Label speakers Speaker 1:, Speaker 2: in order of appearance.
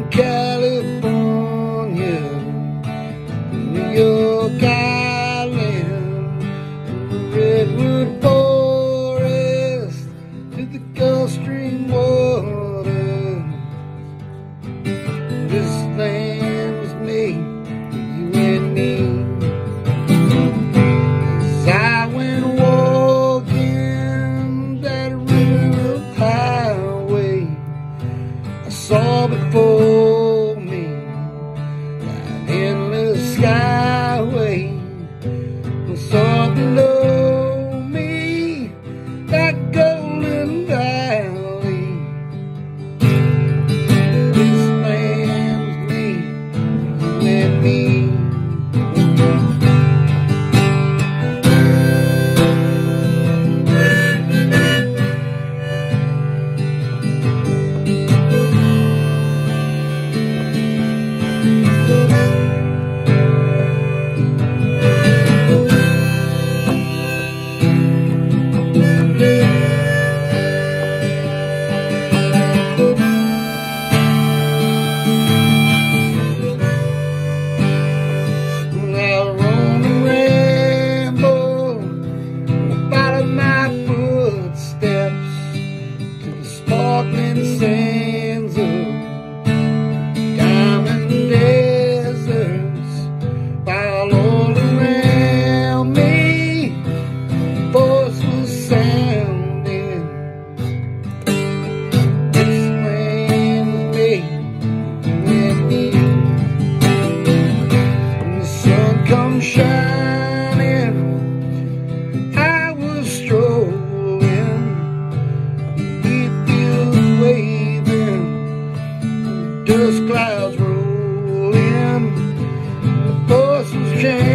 Speaker 1: California, New York Island, the redwood forest to the Gulf Stream water. This land was made for you and me. As I went walking that river highway, I saw before me that endless skyway. I saw below me that golden valley. This land's made for you and me. Sparkling sands of diamond deserts, while all around me voice was sounding. This land was made for you and me. When the sun comes shining, I was strolling, waving, dust clouds rolling, the voice was changing.